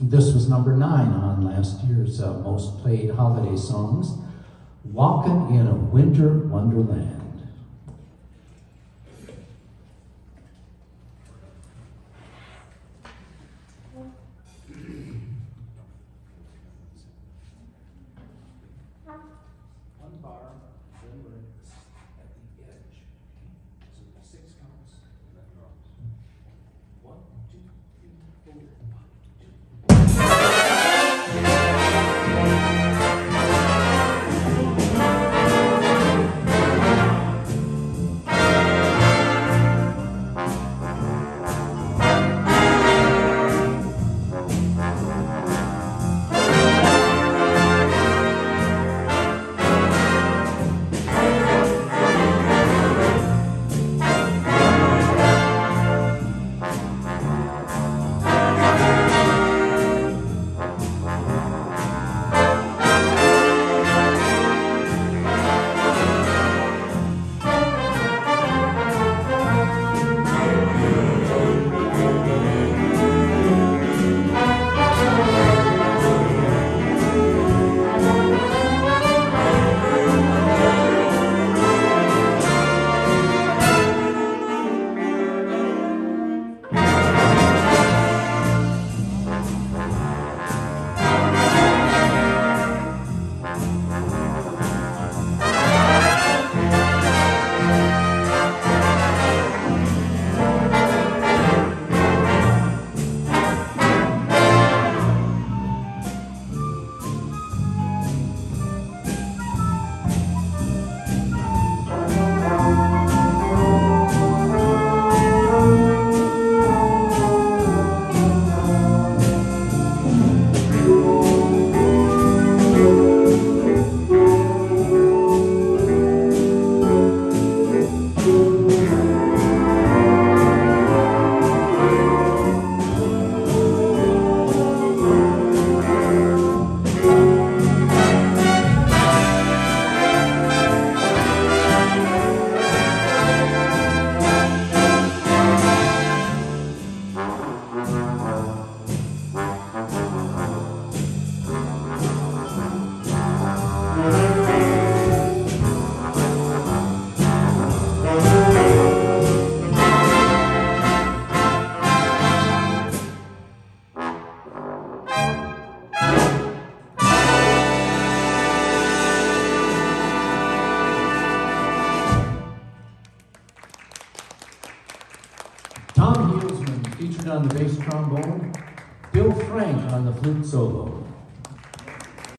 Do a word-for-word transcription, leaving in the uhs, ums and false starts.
This was number nine on last year's uh, most played holiday songs, Walkin' in a Winter Wonderland. One bar, then lyrics at the edge. So the six counts and then drums. One, two, three, four, one, two. Tom Huelsmann featured on the bass trombone, Bill Frank on the flute solo.